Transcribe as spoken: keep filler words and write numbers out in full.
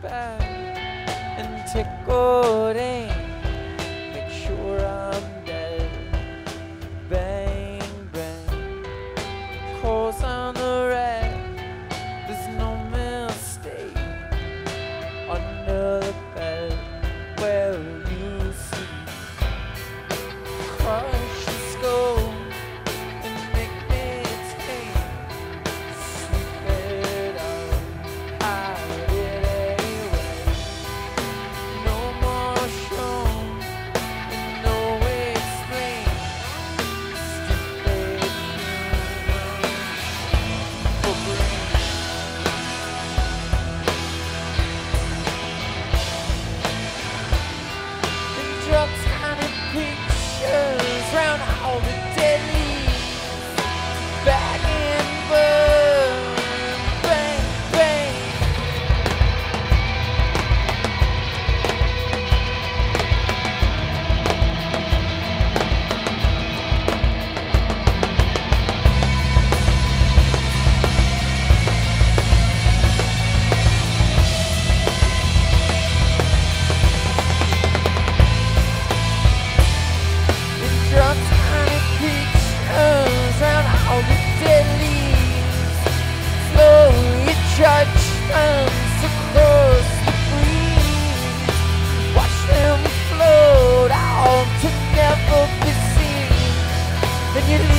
back and take good aim. Make sure I'm dead. Bang, bang. Coals on the rack. There's no mistake. Under the bed where you sleep. Crush the skull and make me take. Sweep it out, hide it away. No more show and no explain. Stupid human for brain. And drugs honey pictures round all the dead leaves. Back and burn, bang, bang. And drugs honey pictures round all the dead leaves. Slowly judgments across the breeze. Watch them float out to never be seen. Then you